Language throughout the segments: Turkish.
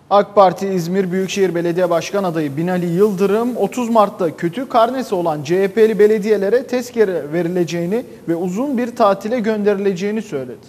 AK Parti İzmir Büyükşehir Belediye Başkan adayı Binali Yıldırım, 30 Mart'ta kötü karnesi olan CHP'li belediyelere tezkere verileceğini ve uzun bir tatile gönderileceğini söyledi.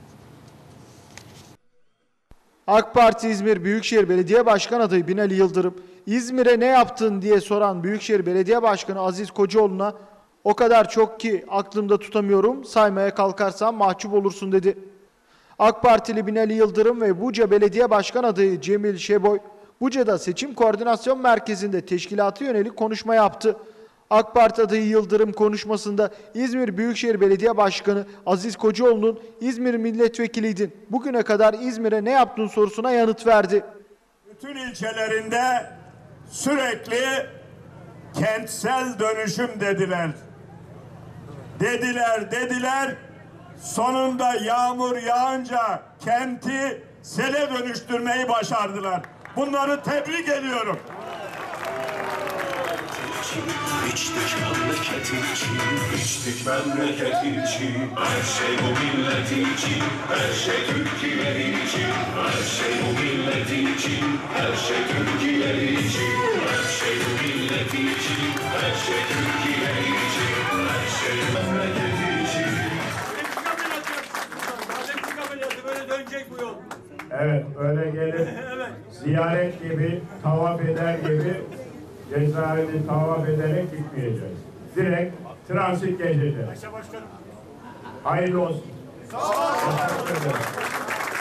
AK Parti İzmir Büyükşehir Belediye Başkan adayı Binali Yıldırım, İzmir'e ne yaptın diye soran Büyükşehir Belediye Başkanı Aziz Kocaoğlu'na "O kadar çok ki aklımda tutamıyorum, saymaya kalkarsam mahcup olursun" dedi. AK Partili Binali Yıldırım ve Buca Belediye Başkan adayı Cemil Şeboy, Buca'da Seçim Koordinasyon Merkezi'nde teşkilatı yönelik konuşma yaptı. AK Parti adayı Yıldırım konuşmasında İzmir Büyükşehir Belediye Başkanı Aziz Kocaoğlu'nun "İzmir milletvekiliydin, bugüne kadar İzmir'e ne yaptın?" sorusuna yanıt verdi. Bütün ilçelerinde sürekli kentsel dönüşüm dediler. Dediler. Sonunda yağmur yağınca kenti sele dönüştürmeyi başardılar. Bunları tebrik ediyorum. İçtik memleket için, içtik memleket için, her şey bu millet için, her şey Türkiye için, her şey bu millet için, her şey Türkiye için, her şey bu millet için, her şey Türkiye için, her şey memleket için. Böyle dönecek bu yol. Evet, öyle gelip ziyaret gibi, tavaf eder gibi cezaevini tavaf ederek gitmeyeceğiz. Direkt transit geçeceğiz. Hayırlı olsun. Sağ olun.